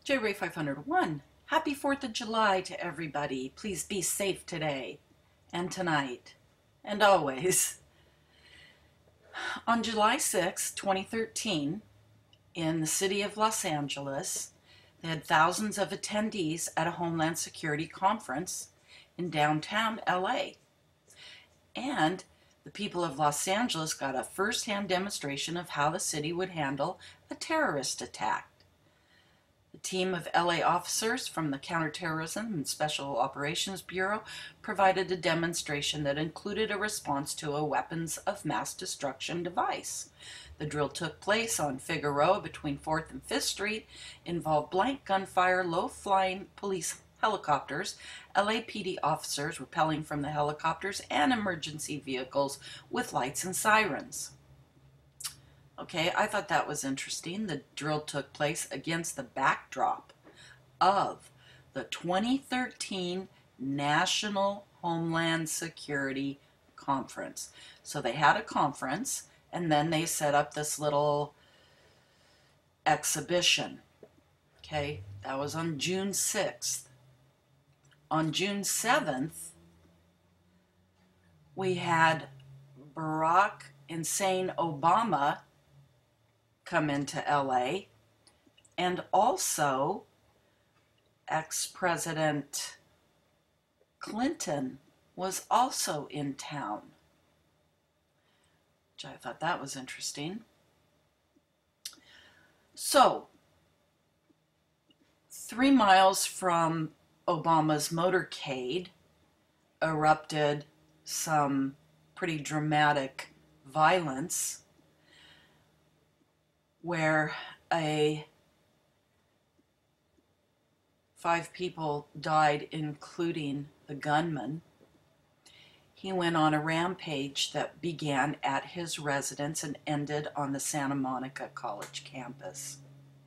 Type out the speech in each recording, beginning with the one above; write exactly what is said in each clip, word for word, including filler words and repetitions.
J Ray five oh one, happy fourth of July to everybody. Please be safe today and tonight and always. On July sixth, twenty thirteen, in the city of Los Angeles, they had thousands of attendees at a Homeland Security Conference in downtown L A. And the people of Los Angeles got a first-hand demonstration of how the city would handle a terrorist attack. The team of L A officers from the Counter-Terrorism and Special Operations Bureau provided a demonstration that included a response to a weapons of mass destruction device. The drill took place on Figueroa between fourth and fifth Street, involved blank gunfire, low-flying police helicopters, L A P D officers rappelling from the helicopters, and emergency vehicles with lights and sirens. Okay, I thought that was interesting. The drill took place against the backdrop of the twenty thirteen National Homeland Security Conference. So they had a conference, and then they set up this little exhibition. Okay, that was on June sixth. On June seventh, we had Barack Insane Obama come into L A, and also ex-President Clinton was also in town, which I thought that was interesting. So, three miles from Obama's motorcade erupted some pretty dramatic violence, where a five people died, including the gunman. He went on a rampage that began at his residence and ended on the Santa Monica College campus.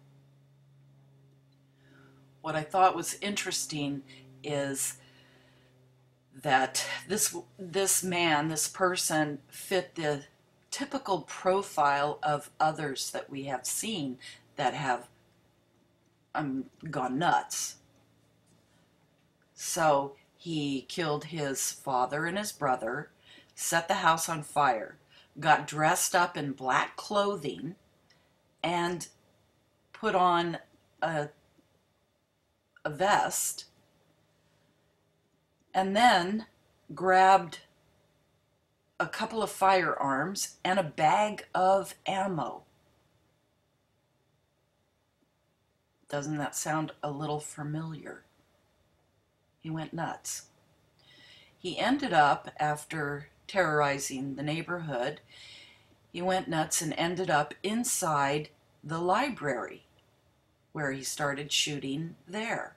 What I thought was interesting is that this this man, this person, fit the typical profile of others that we have seen that have um, gone nuts. So he killed his father and his brother, set the house on fire, got dressed up in black clothing, and put on a, a vest, and then grabbed a couple of firearms and a bag of ammo. Doesn't that sound a little familiar? He went nuts. He ended up, after terrorizing the neighborhood, he went nuts and ended up inside the library, where he started shooting there.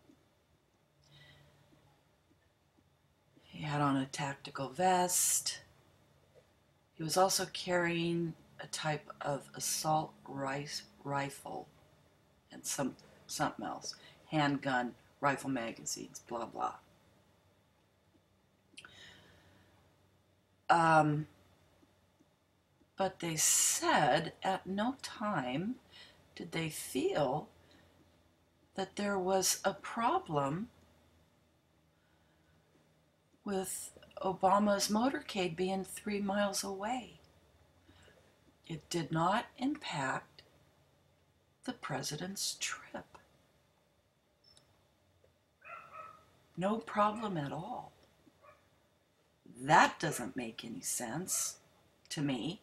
He had on a tactical vest. He was also carrying a type of assault rifle and some something else, handgun, rifle magazines, blah blah. Um, but they said at no time did they feel that there was a problem with Obama's motorcade being three miles away. It did not impact the president's trip. No problem at all. That doesn't make any sense to me.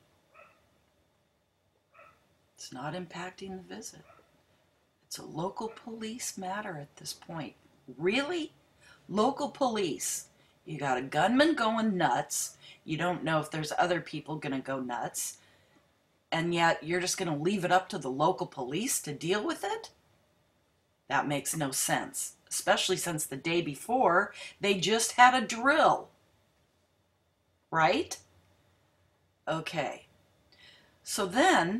It's not impacting the visit. It's a local police matter at this point. Really? Local police. You got a gunman going nuts. You don't know if there's other people going to go nuts. And yet you're just going to leave it up to the local police to deal with it? That makes no sense. Especially since the day before, they just had a drill. Right? Okay. So then,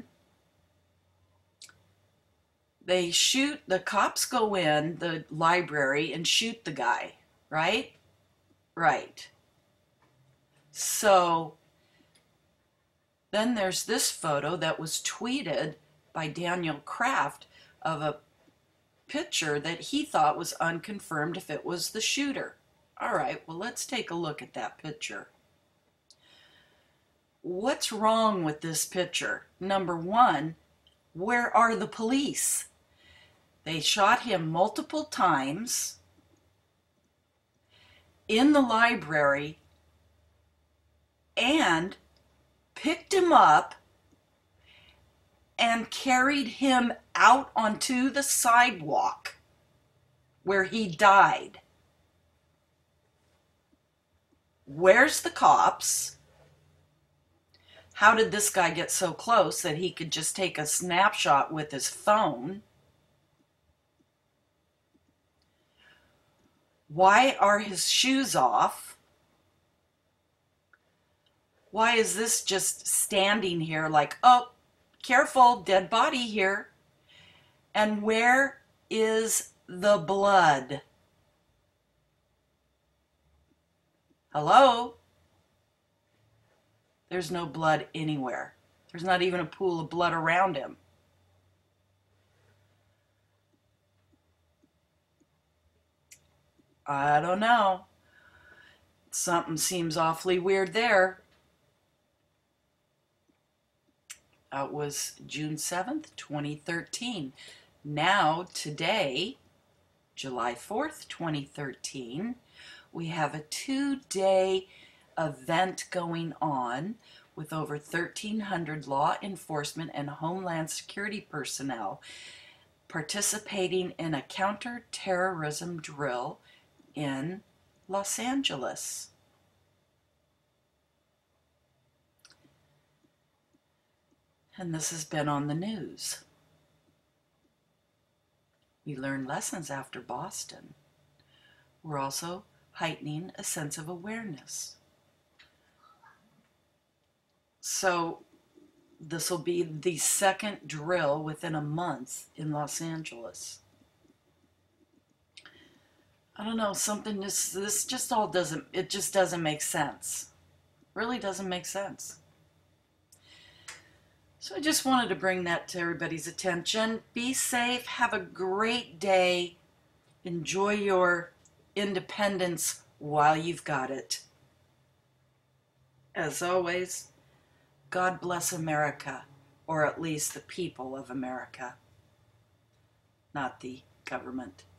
they shoot, the cops go in the library and shoot the guy. Right? Right. So then there's this photo that was tweeted by Daniel Kraft of a picture that he thought was unconfirmed if it was the shooter. All right, well, let's take a look at that picture. What's wrong with this picture? Number one, where are the police? They shot him multiple times in the library and picked him up and carried him out onto the sidewalk where he died. Where's the cops? How did this guy get so close that he could just take a snapshot with his phone? Why are his shoes off? Why is this just standing here like, oh, careful, dead body here? And where is the blood? Hello? There's no blood anywhere. There's not even a pool of blood around him. I don't know. Something seems awfully weird there. That was June seventh, twenty thirteen. Now, today, July fourth, twenty thirteen, we have a two-day event going on with over thirteen hundred law enforcement and Homeland Security personnel participating in a counter-terrorism drill in Los Angeles. And this has been on the news. We learned lessons after Boston. We're also heightening a sense of awareness. So this will be the second drill within a month in Los Angeles. I don't know, something just, this just all doesn't, it just doesn't make sense. Really doesn't make sense. So I just wanted to bring that to everybody's attention. Be safe, have a great day, enjoy your independence while you've got it. As always, God bless America, or at least the people of America, not the government.